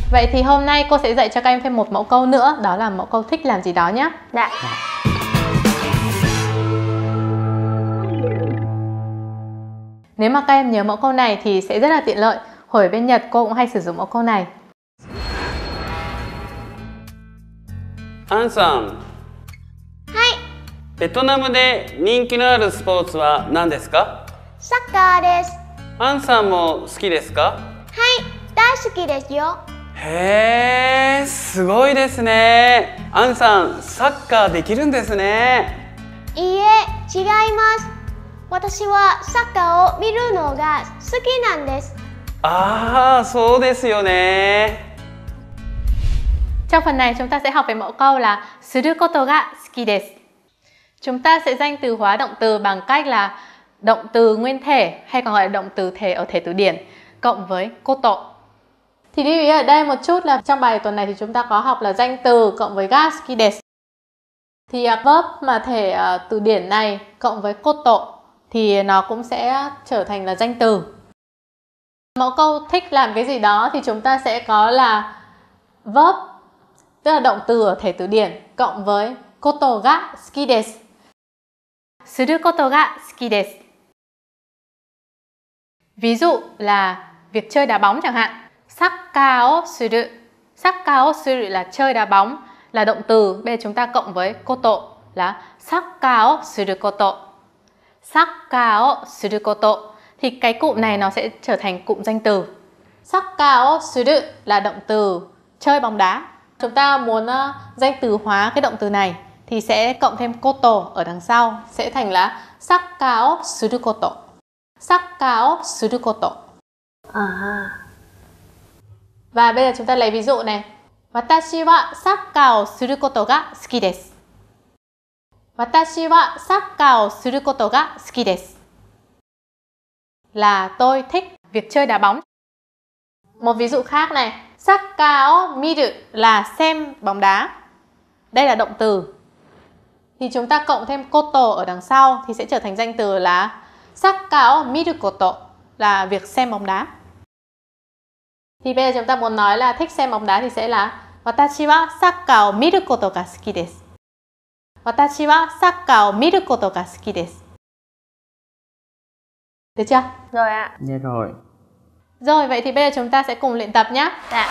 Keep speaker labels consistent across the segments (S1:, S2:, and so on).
S1: Vậy thì hôm nay cô sẽ dạy cho các em thêm một mẫu câu nữa, đó là mẫu câu thích làm gì đó nhé.
S2: Dạ.
S1: Nếu mà các em nhớ mẫu câu này thì sẽ rất là tiện lợi. Hồi ở bên Nhật cô cũng hay sử dụng mẫu câu này.
S3: Anさん、
S2: はい、
S3: ベトナムで人気のあるスポーツは何ですか？
S2: サッカーです。
S3: アンさんも好きですか？
S2: はい、大好きですよ。
S3: へー、すごいですね。アンさん、サッカーできるんですね。
S2: いいえ、違います。私はサッカーを見るのが好きなんです。
S3: ああ、そうですよね。
S1: Trong phần này chúng ta sẽ học về mẫu câu là suru koto ga suki desu. Chúng ta sẽ danh từ hóa động từ bằng cách là động từ nguyên thể hay còn gọi là động từ thể ở thể từ điển cộng với koto. Thì lưu ý ở đây một chút là trong bài tuần này thì chúng ta có học là danh từ cộng với ga suki desu. Thì verb mà thể từ điển này cộng với koto thì nó cũng sẽ trở thành là danh từ. Mẫu câu thích làm cái gì đó thì chúng ta sẽ có là verb, tức là động từ ở thể từ điển cộng với koto ga suki desu. Suru koto ga suki desu. Ví dụ là việc chơi đá bóng chẳng hạn. Sakka o suru. Sakka o suru là chơi đá bóng, là động từ. Bây giờ chúng ta cộng với koto là sakka o suru koto. Sakka o suru koto. Thì cái cụm này nó sẽ trở thành cụm danh từ. Sakka o suru là động từ chơi bóng đá. Chúng ta muốn danh từ hóa cái động từ này thì sẽ cộng thêm koto ở đằng sau, sẽ thành là sakka o suru koto. Sakka o suru koto. Và bây giờ chúng ta lấy ví dụ này. Watashi wa sakka o suru koto ga suki desu. Watashi wa sakka o suru koto ga suki desu. Là tôi thích việc chơi đá bóng. Một ví dụ khác này. Sakka o miru là xem bóng đá. Đây là động từ. Thì chúng ta cộng thêm koto ở đằng sau thì sẽ trở thành danh từ là sakka o miru koto, là việc xem bóng đá. Thì bây giờ chúng ta muốn nói là thích xem bóng đá thì sẽ là Watashi wa sakka o miru koto ga suki desu. Watashi wa sakka o miru koto ga suki desu. Được chưa?
S2: Rồi ạ.
S4: Dạ rồi.
S1: Rồi, vậy thì bây giờ chúng ta sẽ cùng luyện tập nhé.
S2: Dạ.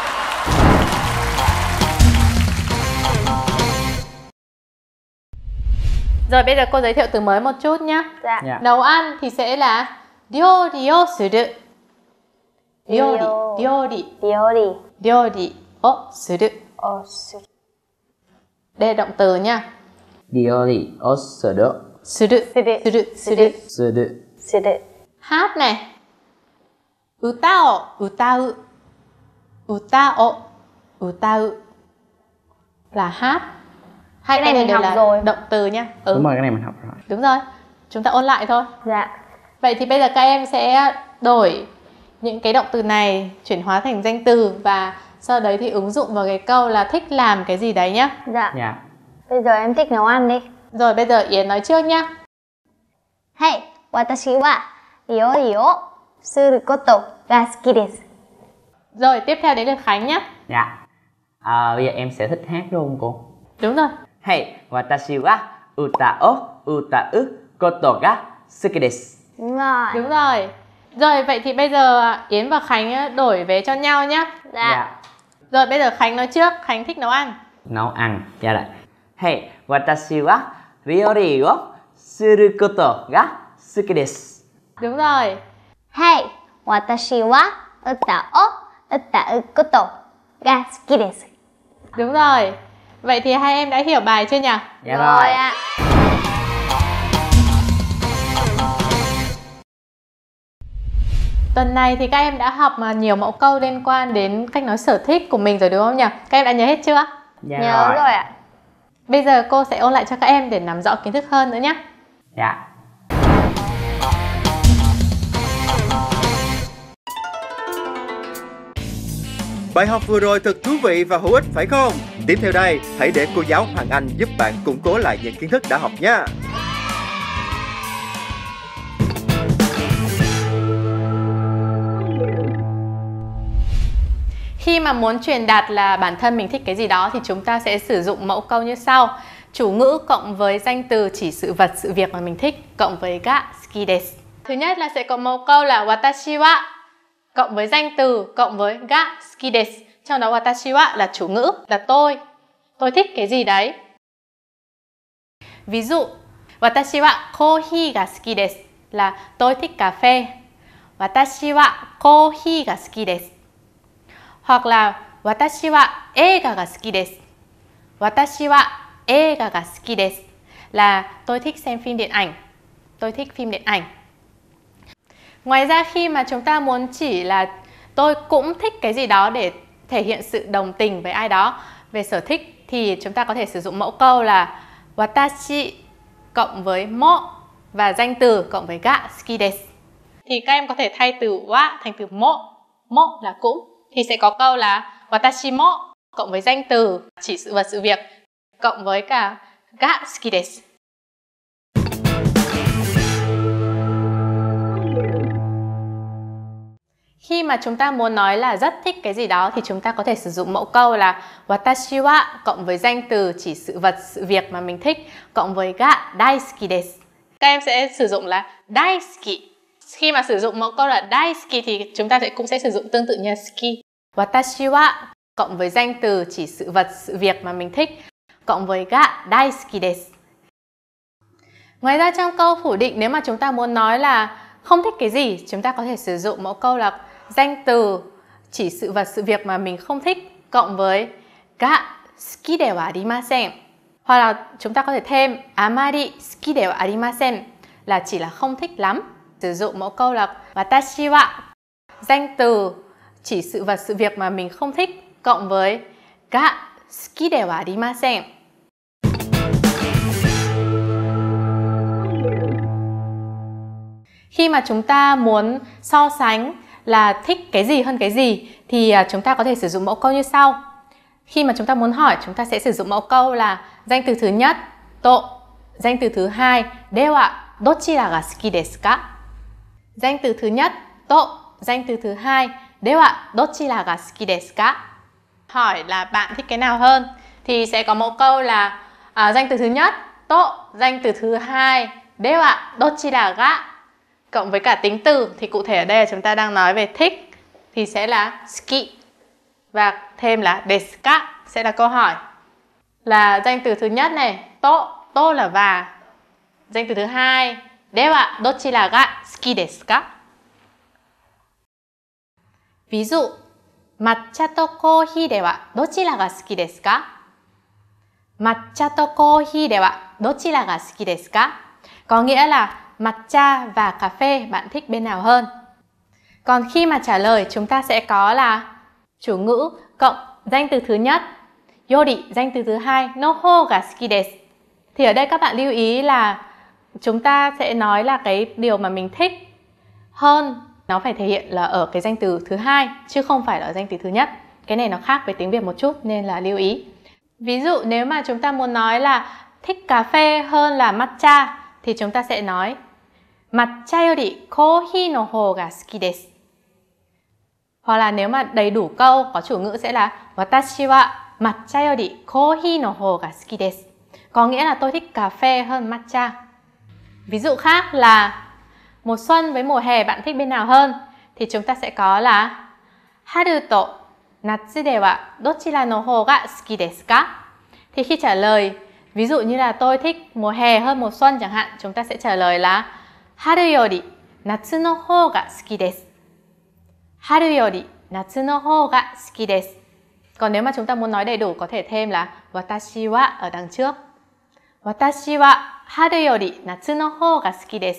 S1: Rồi, bây giờ cô giới thiệu từ mới một chút nhé.
S2: Dạ.
S4: Dạ.
S1: Nấu ăn thì sẽ là ryori o suru. Ryori, ryori,
S2: Ryori
S1: ryori o suru.
S2: o suru.
S1: Đây là động từ nha.
S4: Ryori o suru.
S1: Suru, suru, suru.
S4: Suru.
S2: Suru.
S1: Hát này. Uta o utau. Uta o utau là hát. Hai
S2: Cái này
S1: này
S2: mình
S1: đều
S2: học
S1: là
S2: rồi.
S1: động từ nha.
S4: Đúng rồi, cái này mình học rồi.
S1: Đúng rồi. Chúng ta ôn lại thôi.
S2: Dạ.
S1: Vậy thì bây giờ các em sẽ đổi những cái động từ này, chuyển hóa thành danh từ và sau đấy thì ứng dụng vào cái câu là thích làm cái gì đấy nhá.
S2: Dạ.
S4: Dạ.
S2: Bây giờ em thích nấu ăn đi.
S1: Rồi bây giờ Yến nói trước nhá.
S2: Hey, watashi wa ryori o suru koto ga suki desu.
S1: Rồi tiếp theo đến lượt Khánh nhá.
S4: Dạ. Bây giờ em sẽ thích hát đúng không cô?
S1: Đúng rồi.
S4: Hey, watashi wa uta o utau koto ga suki desu.
S2: Đúng rồi.
S1: Đúng rồi. Rồi vậy thì bây giờ Yến và Khánh đổi về cho nhau nhá.
S2: Dạ.
S1: Rồi bây giờ Khánh nói trước, Khánh thích nấu ăn.
S4: Nấu ăn. Dạ rồi. Hey, watashi wa ryori o suru koto ga suki desu.
S1: Đúng rồi.
S2: Hey, watashi wa uta o utau koto ga suki desu.
S1: Đúng rồi. Vậy thì hai em đã hiểu bài chưa nhỉ?
S4: Dạ rồi.
S2: ạ.
S1: Tuần này thì các em đã học nhiều mẫu câu liên quan đến cách nói sở thích của mình rồi đúng không nhỉ? Các em đã nhớ hết chưa?
S4: Dạ
S2: Nhớ rồi ạ.
S1: Bây giờ cô sẽ ôn lại cho các em để nắm rõ kiến thức hơn nữa nhé.
S4: Dạ.
S5: Bài học vừa rồi thật thú vị và hữu ích phải không? Tiếp theo đây, hãy để cô giáo Hoàng Anh giúp bạn củng cố lại những kiến thức đã học nha.
S1: Khi mà muốn truyền đạt là bản thân mình thích cái gì đó thì chúng ta sẽ sử dụng mẫu câu như sau. Chủ ngữ cộng với danh từ chỉ sự vật, sự việc mà mình thích cộng với ga suki desu. Thứ nhất là sẽ có mẫu câu là watashi wa cộng với danh từ cộng với ga suki desu. Trong đó watashi wa là chủ ngữ, là tôi thích cái gì đấy. Ví dụ, watashi wa coffee ga suki desu là tôi thích cà phê. Watashi wa coffee ga suki desu. Hoặc là watashi wa eiga ga suki desu. Watashi wa eiga ga suki desu là tôi thích xem phim điện ảnh. Tôi thích phim điện ảnh. Ngoài ra khi mà chúng ta muốn chỉ là tôi cũng thích cái gì đó để thể hiện sự đồng tình với ai đó về sở thích thì chúng ta có thể sử dụng mẫu câu là watashi cộng với mo và danh từ cộng với ga suki desu. Thì các em có thể thay từ wa thành từ mo. Mo là cũng. Thì sẽ có câu là watashi mo cộng với danh từ chỉ sự vật sự việc cộng với cả ga suki desu. Khi mà chúng ta muốn nói là rất thích cái gì đó thì chúng ta có thể sử dụng mẫu câu là watashi wa cộng với danh từ chỉ sự vật, sự việc mà mình thích cộng với ga daisuki desu. Các em sẽ sử dụng là daisuki. Khi mà sử dụng mẫu câu là daisuki thì chúng ta cũng sẽ sử dụng tương tự như suki. Watashi wa cộng với danh từ chỉ sự vật, sự việc mà mình thích cộng với ga daisuki desu. Ngoài ra trong câu phủ định nếu mà chúng ta muốn nói là không thích cái gì, chúng ta có thể sử dụng mẫu câu là danh từ chỉ sự vật, sự việc mà mình không thích cộng với ga suki de wa arimasen. Hoặc là chúng ta có thể thêm amari suki de wa arimasen là chỉ là không thích lắm. Sử dụng mẫu câu là watashi wa danh từ chỉ sự vật, sự việc mà mình không thích cộng với ga suki de wa arimasen. Khi mà chúng ta muốn so sánh là thích cái gì hơn cái gì thì chúng ta có thể sử dụng mẫu câu như sau. Khi mà chúng ta muốn hỏi, chúng ta sẽ sử dụng mẫu câu là danh từ thứ nhất to, danh từ thứ hai dewa dochira ga suki desu ka? Danh từ thứ nhất to, danh từ thứ hai dewa dochira ga suki desu ka? Hỏi là bạn thích cái nào hơn thì sẽ có mẫu câu là danh từ thứ nhất to, danh từ thứ hai dewa dochira ga cộng với cả tính từ thì cụ thể ở đây là chúng ta đang nói về thích thì sẽ là suki và thêm là desu ka sẽ là câu hỏi. Là danh từ thứ nhất này to là và, danh từ thứ hai dewa dochira ga suki desu ka? Ví dụ matcha to coffee de wa dochira ga suki desu ka? Matcha to coffee de wa dochira ga suki desu ka? Có nghĩa là matcha và cà phê bạn thích bên nào hơn? Còn khi mà trả lời chúng ta sẽ có là chủ ngữ cộng danh từ thứ nhất yori, danh từ thứ hai no ho ga suki desu. Thì ở đây các bạn lưu ý là chúng ta sẽ nói là cái điều mà mình thích hơn nó phải thể hiện là ở cái danh từ thứ hai chứ không phải là ở danh từ thứ nhất. Cái này nó khác với tiếng Việt một chút nên là lưu ý. Ví dụ nếu mà chúng ta muốn nói là thích cà phê hơn là matcha thì chúng ta sẽ nói matcha yori coffee no ho ga suki desu. Hoặc là nếu mà đầy đủ câu có chủ ngữ sẽ là watashi wa matcha yori coffee no ho ga suki desu. Có nghĩa là tôi thích cà phê hơn matcha. Ví dụ khác là mùa xuân với mùa hè bạn thích bên nào hơn thì chúng ta sẽ có là haru to natsu de wa dochira no ho ga suki desu ka? Thì khi trả lời ví dụ như là tôi thích mùa hè hơn mùa xuân chẳng hạn, chúng ta sẽ trả lời là haru yori natsu no ho ga suki desu. Haru yori natsu no ho ga suki desu. Còn nếu mà chúng ta muốn nói đầy đủ có thể thêm là watashi wa ở đằng trước. Watashi wa haru yori natsu no ho ga suki desu.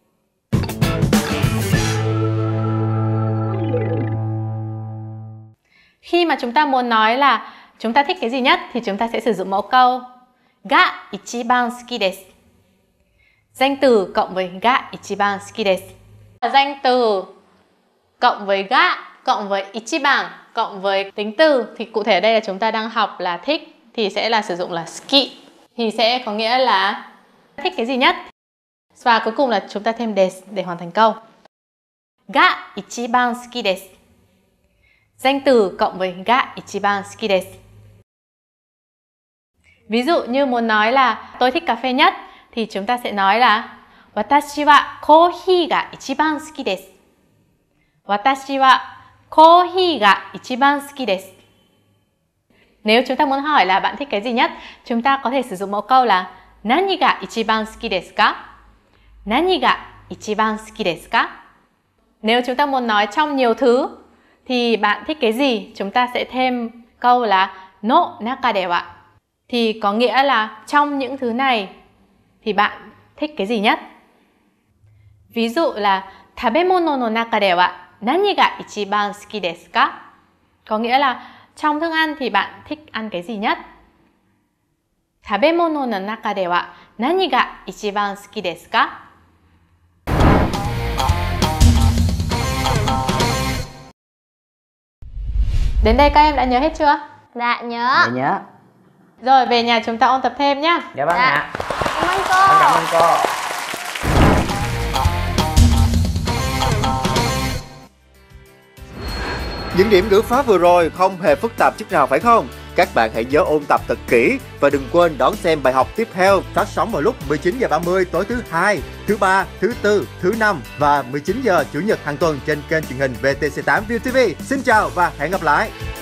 S1: Khi mà chúng ta muốn nói là chúng ta thích cái gì nhất thì chúng ta sẽ sử dụng mẫu câu ga ichiban suki desu. Danh từ cộng với ga ichiban suki desu. Danh từ cộng với ga cộng với ichiban cộng với tính từ thì cụ thể ở đây là chúng ta đang học là thích thì sẽ là sử dụng là suki thì sẽ có nghĩa là thích cái gì nhất. Và cuối cùng là chúng ta thêm desu để hoàn thành câu. Ga ichiban suki desu. Danh từ cộng với ga ichiban suki desu. Ví dụ như muốn nói là tôi thích cà phê nhất thì chúng ta sẽ nói là Watashi wa kohi ga ichiban suki desu. Watashi wa kohi ga ichiban suki desu. Nếu chúng ta muốn hỏi là bạn thích cái gì nhất, chúng ta có thể sử dụng mẫu câu là Nani ga ichiban suki desu ka? Nani ga ichiban suki desu ka? Nếu chúng ta muốn nói trong nhiều thứ thì bạn thích cái gì, chúng ta sẽ thêm câu là no naka de wa. Thì có nghĩa là trong những thứ này thì bạn thích cái gì nhất. Ví dụ là tabemono no naka de wa nani ga ichiban suki desu ka? Có nghĩa là trong thức ăn thì bạn thích ăn cái gì nhất. Tabemono no naka de wa nani ga ichiban suki desu ka? Đến đây các em đã nhớ hết chưa?
S2: Dạ nhớ.
S4: Để nhớ.
S1: Rồi về nhà chúng ta ôn tập thêm nhé.
S4: Dạ vâng ạ.
S2: Cảm ơn cô.
S4: Cảm ơn cô.
S5: Những điểm ngữ pháp vừa rồi không hề phức tạp chút nào phải không? Các bạn hãy nhớ ôn tập thật kỹ và đừng quên đón xem bài học tiếp theo phát sóng vào lúc 19h30 tối thứ Hai, thứ Ba, thứ Tư, thứ Năm và 19 giờ Chủ nhật hàng tuần trên kênh truyền hình VTC8 ViuTV. Xin chào và hẹn gặp lại.